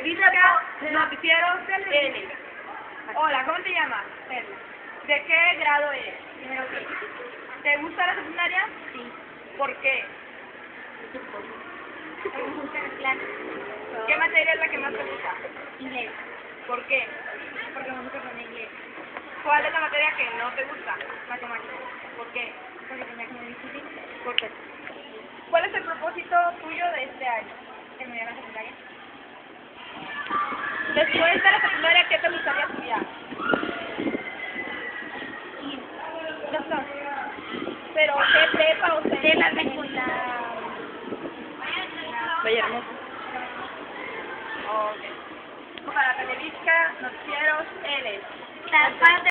Física, noticieros, L. Hola, ¿cómo te llamas? L. ¿De qué grado eres? Primero que. ¿Te gusta la secundaria? Sí. ¿Por qué? Me gusta las clases. ¿Qué materia es la que más te gusta? Inglés. ¿Por qué? Porque me gusta con inglés. ¿Cuál es la materia que no te gusta? Matemáticas. ¿Por qué? Porque tenía que muy difícil. ¿Por qué? ¿Cuál es el propósito tuyo de este año? Terminé la secundaria. Después de la secundaria, ¿qué te gustaría estudiar? Y doctor. ¿Pero qué prepa o De la secundaria. Villahermosa. Ok. Para Televisa, noticieros, L. La parte